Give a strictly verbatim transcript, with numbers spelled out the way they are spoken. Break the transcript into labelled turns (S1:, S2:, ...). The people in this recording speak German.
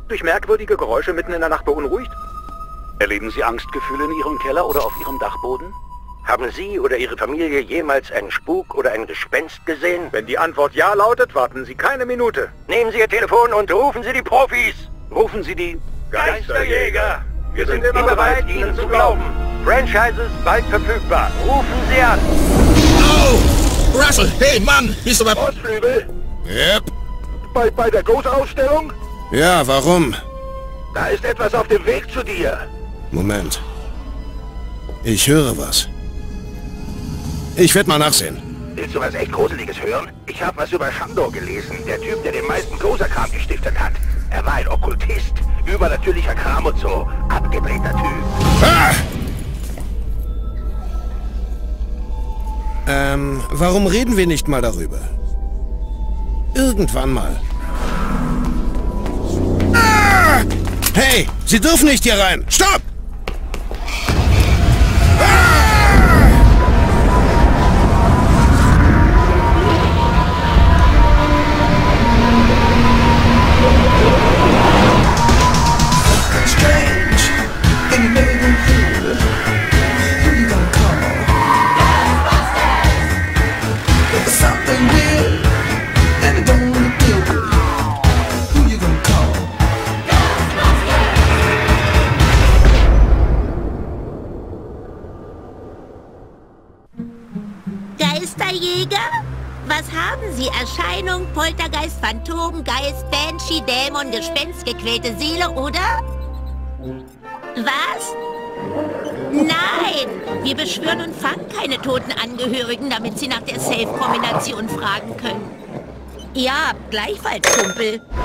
S1: Durch merkwürdige Geräusche mitten in der Nacht beunruhigt?
S2: Erleben Sie Angstgefühle in Ihrem Keller oder auf Ihrem Dachboden?
S3: Haben Sie oder Ihre Familie jemals einen Spuk oder ein Gespenst gesehen?
S1: Wenn die Antwort ja lautet, warten Sie keine Minute.
S3: Nehmen Sie Ihr Telefon und rufen Sie die Profis!
S2: Rufen Sie die
S3: Geisterjäger! Wir sind immer bereit, Ihnen zu glauben. Franchises bald verfügbar. Rufen Sie an!
S4: Oh! Russell, hey Mann, bist du bei...
S3: Ostflügel?
S4: Yep.
S3: Bei, bei der Ghost-Ausstellung?
S4: Ja, warum?
S3: Da ist etwas auf dem Weg zu dir.
S4: Moment. Ich höre was. Ich werde mal nachsehen.
S3: Willst du was echt Gruseliges hören? Ich habe was über Shandor gelesen. Der Typ, der den meisten Gozer-Kram gestiftet hat. Er war ein Okkultist. Übernatürlicher Kram und so. Abgedrehter Typ.
S4: Ah! Ähm, warum reden wir nicht mal darüber? Irgendwann mal. Ah! Hey, Sie dürfen nicht hier rein! Stopp!
S5: Geisterjäger? Was haben Sie? Erscheinung, Poltergeist, Phantom, Geist, Banshee, Dämon, Gespenst, gequälte Seele, oder? Was? Nein! Wir beschwören und fangen keine toten Angehörigen, damit Sie nach der Safe-Kombination fragen können. Ja, gleichfalls, Kumpel.